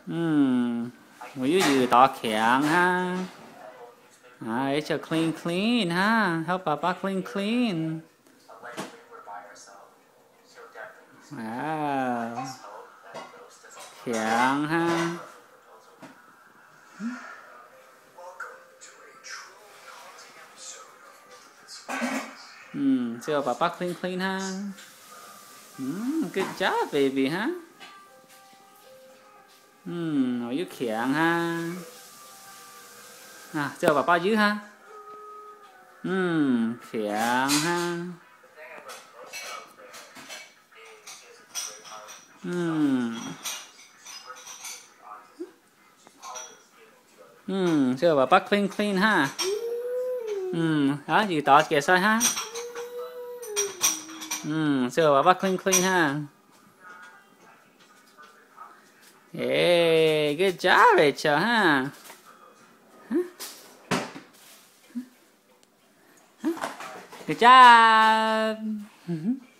Will you do tỏ kẹng ha? It's a clean ha. Help Papa clean. Wow. Kẹng ha. So Papa clean ha. Good job, baby ha. Are you kẹng ha? Cho Papa dưới ha. Kẹng ha. So Papa clean ha. Đó, gì tỏ kìa sao ha. So Papa clean ha. Hey, good job, Rachel, huh? Good job.